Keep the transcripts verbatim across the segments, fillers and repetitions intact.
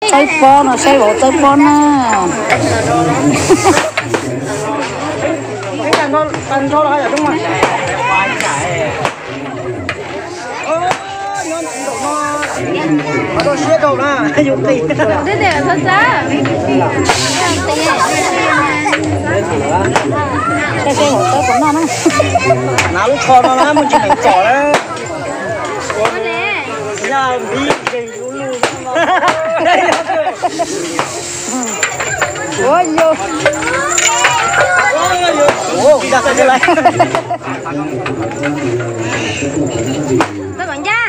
chơi bò nó chơi bộ chơi bò nè cái cần thôi cần thôi là hay ở trong mặt tôi sẽ đâu nè dùng tiền thế để thật ra cái xe bộ chơi bò nó nè nào lúc cho nó nó mình chỉ mình cỏ đấy nhà đi cái lú lú ôi vô ôi đi ra cái này các bạn cha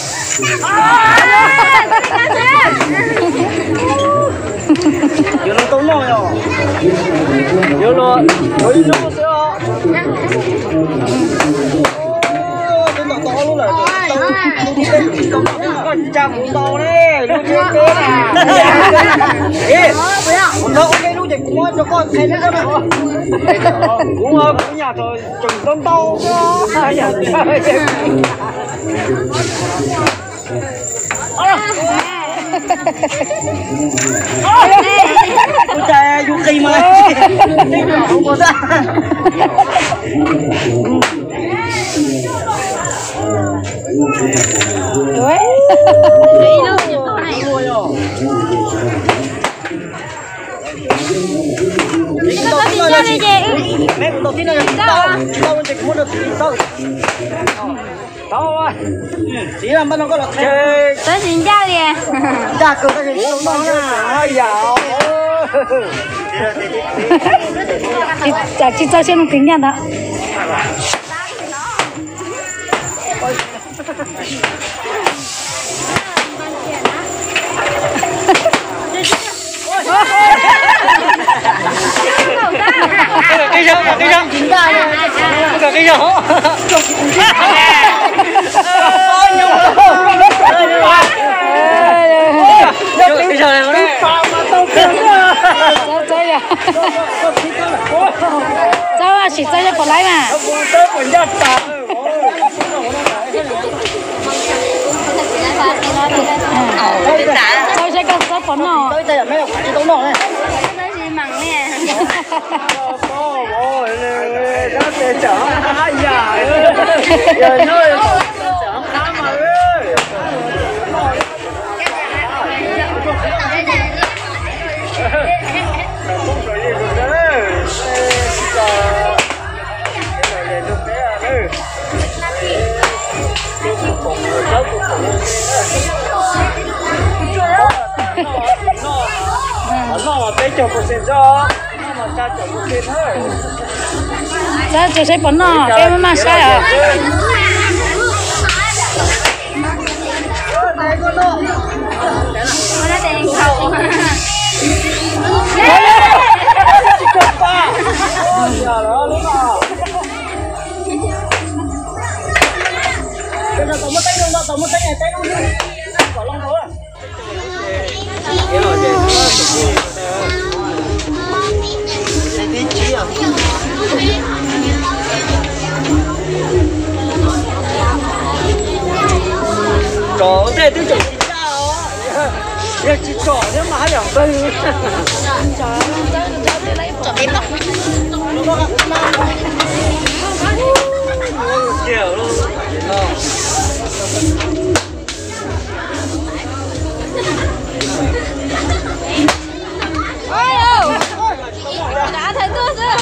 vô nó tốn nồi rồi vô nó với nó sao cái nó to luôn rồi con chăm to đấy nó chết chết à ê nó ok nó chạy cũng cho con thấy nó mà cũng ở nhà rồi chừng con to quá nhà ôi trời vô kỳ mà không có ra đấy đi đâu nhiều này đầu tiên là chị mẹ đầu tiên là tao tao chỉ muốn được tao tao ơi chỉ làm bắt nó có là chơi tới xin cha đi cha cứ cái gì cũng nói ai dạo chị chả chị cho xem kính nhận đó cái gì cái gì chính ra cái cái gì hả cái giờ này đấy chơi chơi à chơi à chỉ chơi cho còn lấy mà chơi chơi con chơi phấn nọ tới đây là mấy cái tống nọ này tới xin mặn nè ôi nó sẽ chở ai già giờ nó chở khá mà ơi không có gì được đấy nó mà bé chồng của sen cho nó mà cha chồng của sen thôi chơi chơi chơi phấn nọ em mà sai à này con nó nó đèn cầu chỉ cần ba giờ đó đúng không bây giờ tổng một tay luôn đó tổng một tay này tay luôn đi quả long thôi cái rồi kìa cái vị trí à có thể tôi chọn chính sao á chỉ chọn thế mà hai两倍 chọn cái tóc kiểu luôn ôi ồ đã thấy tôi chưa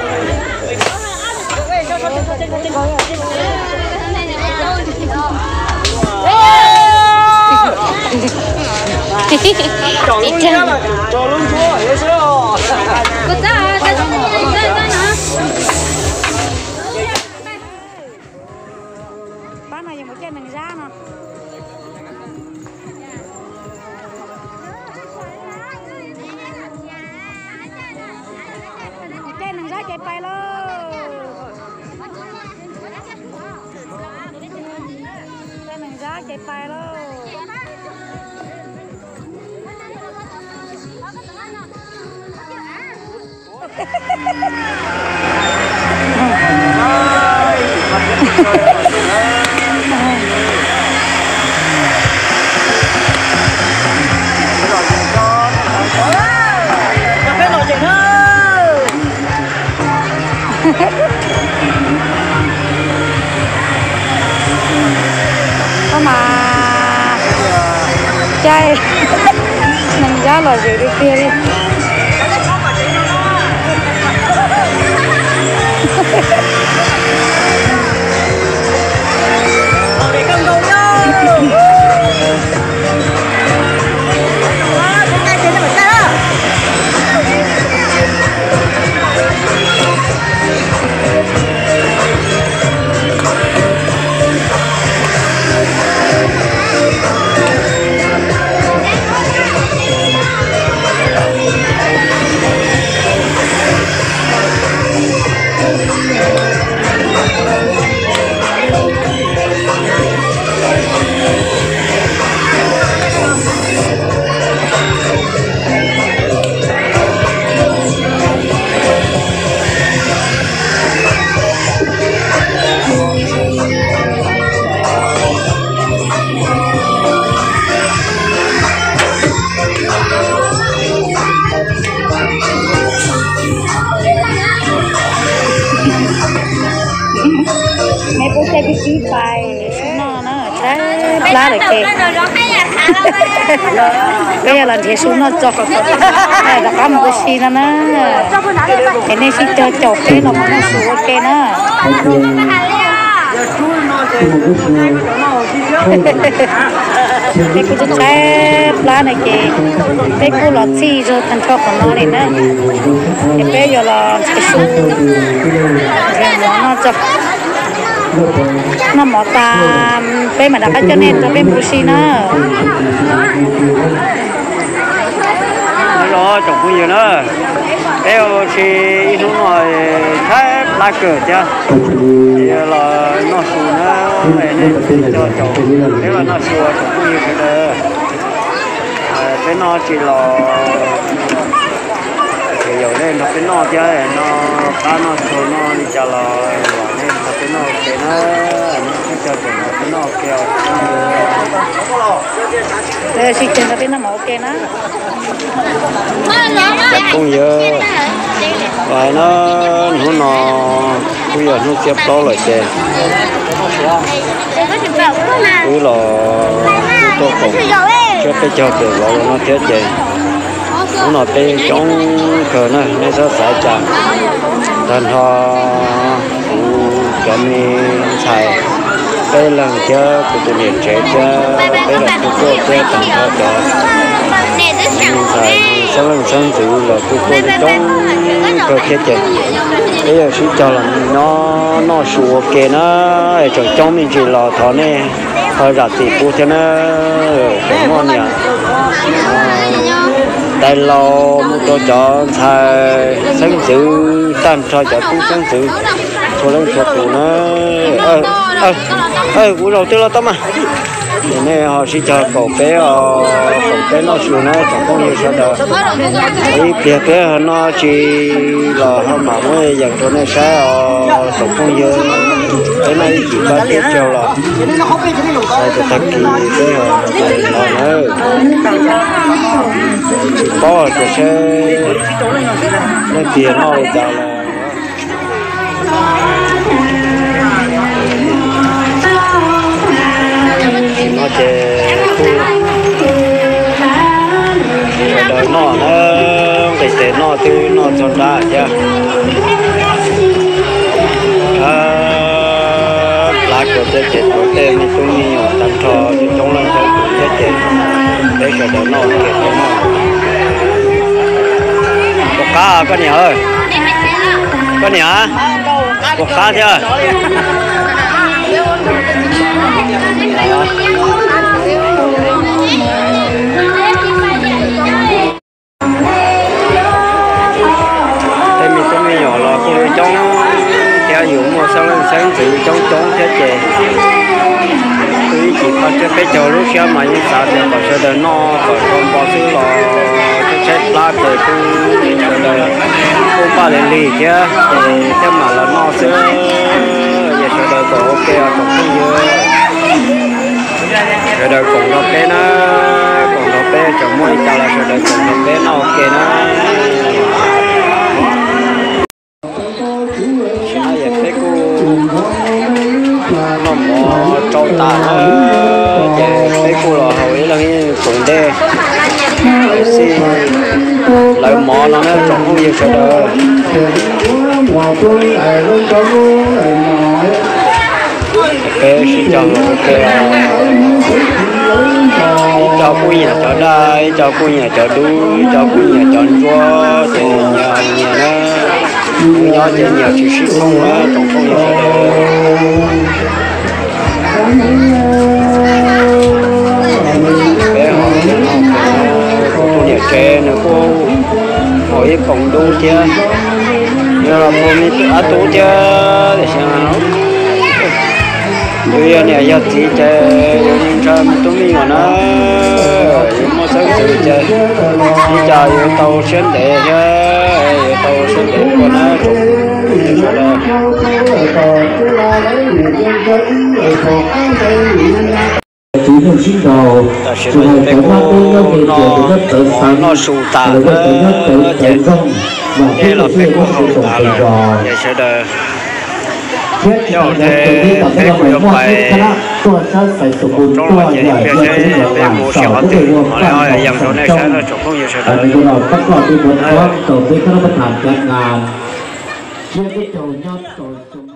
chọn luôn nhá là chọn luôn chúa hiểu chưa cứ ra cái cái cái cái nó bán này một cái đằng ra nè cái đằng ra chạy bay luôn cái đằng ra chạy bay luôn trai mình giá là gì đi kia đi cái tí bài nó nó trái lá để kê bây giờ là thế số nó cho này là cắm cái xí nó nó cái này xí cho chọc cái nó nó số cái nó cái cô cho trái lá này kì cái cô là xí cho thành cho của nó này nữa cái bây giờ là cái số cái nó cho nó mỏ ta bé mà đã bắt cho nên cho bé bushi nó nó trồng cũng nhiều nữa cái thì nó nói thái lá cờ chứ thì là nó sù nó này nên cho trồng nếu là nó sù trồng cũng nhiều cái đó cái nó chỉ là cái giờ đây nó cái nó chứ nó cá nó sù nó đi chợ là nên nó cái nó cái nó nó cho trồng nó cái nó kêu đây xịt trên cái nó mỏ ok nó cũng giờ và nó nó nó bây giờ nó xếp to lại chè cứ là tôi cũng cho cái cho từ vào nó chết chè nó nó tên trong cờ này nên sẽ xài chả thành họ cho mình xài đây là chơi của tụi mình chơi chơi đây là của tôi chơi thành họ cho mình xài sau lần sang tự là của tôi trong cờ chết chè bây giờ chỉ cho là nó nó sủa kề nó cho trong mình chỉ là thọ này hơi rạt thì phụ cho nó cái món nhỉ đây là một chỗ chọn thay sáng sự tam cho cho cũng sáng sự cho lên cho tụi nó ơi ơi ơi buổi đầu tiên là tao mà nên họ sẽ cho cậu bé cậu bé nó xuống nó chẳng có nhiều sao đâu ấy kia bé nó chỉ là họ mà mới dành cho nó sẽ cậu không nhiều cái này chỉ ba tiếp theo là sai cho thật kỳ cái họ nó chỉ có cái xe nó tiền nó chào là nó chè đời nó nó để để nó từ nó chọn ra chứ lá cờ chè chè của tên nó cũng nhiều tập trò thì trong lần sau cũng chè chè để cho đời nó kiệt cho nó có cá có nhiều ơi có nhiều hả có cá chưa nhỏ là cô đi trong theo dụng mà sau lần sáng tự trong trong thế chè tôi chỉ có cho cái chỗ lúc xưa mà những sao thì còn sẽ đợi no còn không bao nhiêu là cái chết lá thì tôi sẽ đợi không bao giờ lì chứ thì thế mà là no sẽ giờ sẽ đợi còn ok còn không dư sẽ đợi còn nó bé nó còn nó bé chẳng muốn chào là sẽ đợi còn nó bé nó ok nó nó mò trâu ta nó chè cái cô là hầu ấy là cái cũng đê xí lại mỏ nó nó trồng không nhiều sợ đời cái sĩ chồng cái cho cô nhà cho đai cho cô nhà cho đuôi cho cô nhà cho chua thì nhà nhà nó nhỏ thì nhà chỉ sĩ không á trồng không nhiều sợ đời bé họ cô nhà trẻ nữa cô hỏi cộng đu chứ nhưng là cô mới tự át tú chứ để sao bây giờ này giờ thì chơi những trò tụi mình mà nó những món sáng sự chơi đi chơi tàu xuyên để chơi tàu xuyên để của nó chụp cho nó chỉ một sinh đồ rồi phải mang đi nó về chuyện rất tự sáng nó sưu tả rồi rất tự tự công và đây là phải có hậu tự tả tự rồi vậy sẽ được theo thế thế của nó phảiตัวชาติใส่สมบูรณ์ตัวใหญ่ตัวที่ใหญ่กว่าสองก็คือรวมกันของสองช่องอันนี้เราประกอบด้วยบทความต่อไปคณะประธานจัดงานเชื่อที่โจยอดโจ